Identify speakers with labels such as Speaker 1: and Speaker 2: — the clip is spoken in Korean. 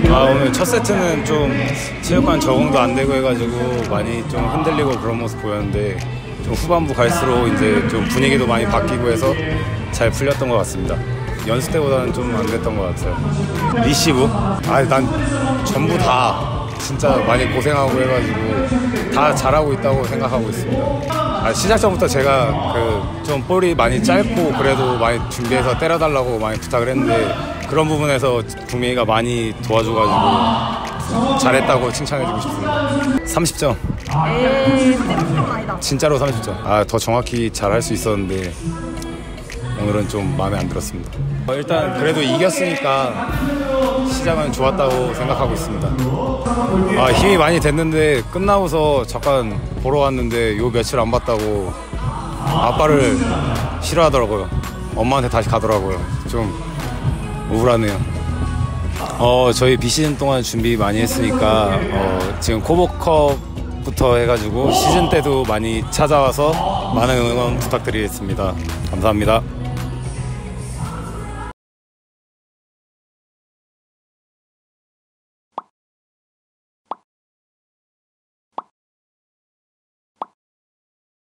Speaker 1: 오늘 첫 세트는 좀 체육관 적응도 안 되고 해가지고 많이 좀 흔들리고 그런 모습 보였는데 좀 후반부 갈수록 이제 좀 분위기도 많이 바뀌고 해서 잘 풀렸던 것 같습니다. 연습 때보다는 좀 안 됐던 것 같아요. 리시브? 난 전부 다 진짜 많이 고생하고 해가지고 다 잘하고 있다고 생각하고 있습니다. 시작 전부터 제가 좀 볼이 많이 짧고 그래도 많이 준비해서 때려달라고 많이 부탁을 했는데 그런 부분에서 국민이가 많이 도와줘가지고 잘했다고 칭찬해주고 싶습니다. 30점.
Speaker 2: 에이, 30점 아니다.
Speaker 1: 진짜로 30점. 더 정확히 잘할 수 있었는데 오늘은 좀 마음에 안 들었습니다. 일단 그래도 이겼으니까 시작은 좋았다고 생각하고 있습니다. 힘이 많이 됐는데 끝나고서 잠깐 보러 왔는데 요 며칠 안 봤다고 아빠를 싫어하더라고요. 엄마한테 다시 가더라고요. 좀 우울하네요. 저희 비시즌 동안 준비 많이 했으니까 지금 코보컵부터 해가지고 시즌 때도 많이 찾아와서 많은 응원 부탁드리겠습니다. 감사합니다.